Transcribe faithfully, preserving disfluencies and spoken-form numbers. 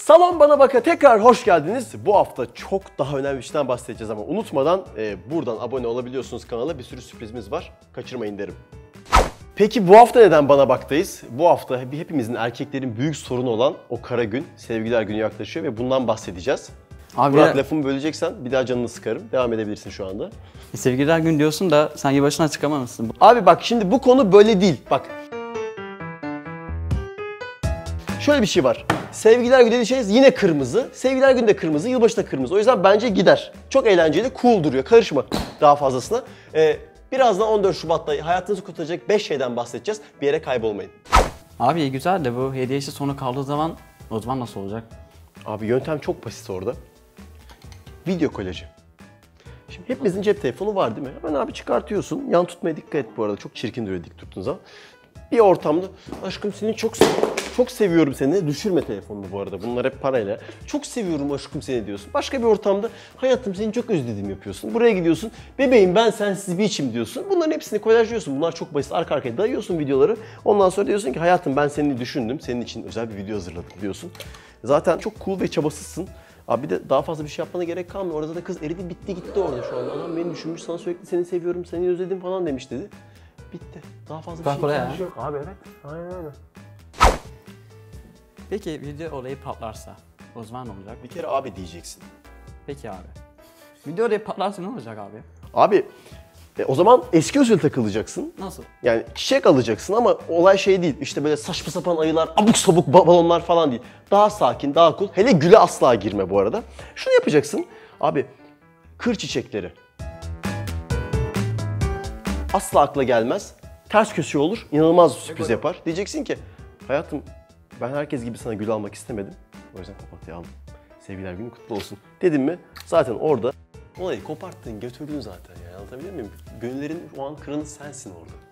Salon Bana Bak'a tekrar hoş geldiniz. Bu hafta çok daha önemli bir şeyden bahsedeceğiz ama unutmadan e, buradan abone olabiliyorsunuz kanala. Bir sürü sürprizimiz var. Kaçırmayın derim. Peki bu hafta neden Bana Bak'tayız? Bu hafta hepimizin, erkeklerin büyük sorunu olan o kara gün, sevgililer günü yaklaşıyor ve bundan bahsedeceğiz. Abi Murat, ya, lafımı böleceksen bir daha canını sıkarım. Devam edebilirsin şu anda. sevgililer günü diyorsun da sen yılbaşına çıkamamışsın. Abi bak şimdi bu konu böyle değil. Bak. Şöyle bir şey var. Sevgililer günü dediğiniz yine kırmızı. Sevgililer günü de kırmızı, yılbaşı da kırmızı. O yüzden bence gider. Çok eğlenceli, cool duruyor. Karışma daha fazlasına. Ee, birazdan on dört Şubat'ta hayatınızı kurtaracak beş şeyden bahsedeceğiz. Bir yere kaybolmayın. Abi iyi güzel de bu hediye işi sonu kaldığı zaman o zaman nasıl olacak? Abi yöntem çok basit orada. Video kolajı. Şimdi hepimizin cep telefonu var değil mi? Hemen abi çıkartıyorsun. Yan tutmaya dikkat et bu arada. Çok çirkin duruyor dik tuttuğun zaman. Bir ortamda aşkım seni çok çok seviyorum seni. Düşürme telefonunu bu arada. Bunlar hep parayla. Çok seviyorum aşkım seni diyorsun. Başka bir ortamda hayatım seni çok özledim yapıyorsun. Buraya gidiyorsun. Bebeğim ben sensiz bir içim diyorsun. Bunların hepsini kolajlıyorsun. Bunlar çok basit. Arka arkaya dayıyorsun videoları. Ondan sonra diyorsun ki hayatım ben seni düşündüm. Senin için özel bir video hazırladım diyorsun. Zaten çok cool ve çabasızsın. Abi bir de daha fazla bir şey yapmana gerek kalmıyor. Orada da kız eridi bitti gitti orada şu anda. Anam beni düşünmüş sana sürekli seni seviyorum, seni özledim falan demiş dedi. Bitti. Daha fazla bir Bak şey buraya. yapacak yok. Abi evet. Aynen öyle. Peki video olayı patlarsa o zaman ne olacak? Bir kere abi diyeceksin. Peki abi. Video olayı patlarsa ne olacak abi? Abi e, o zaman eski usul takılacaksın. Nasıl? Yani çiçek alacaksın ama olay şey değil. İşte böyle saçma sapan ayılar, abuk sabuk balonlar falan değil. Daha sakin, daha cool. Hele güle asla girme bu arada. Şunu yapacaksın. Abi kır çiçekleri. Asla akla gelmez. Ters köşe olur, inanılmaz bir sürpriz yapar. Diyeceksin ki, hayatım ben herkes gibi sana gül almak istemedim. O yüzden papatya aldım. Sevgililer günü kutlu olsun. Dedim mi zaten orada olayı koparttın, götürdün zaten yani. Anlatabiliyor muyum? Gönüllerin şu an kırını sensin orada.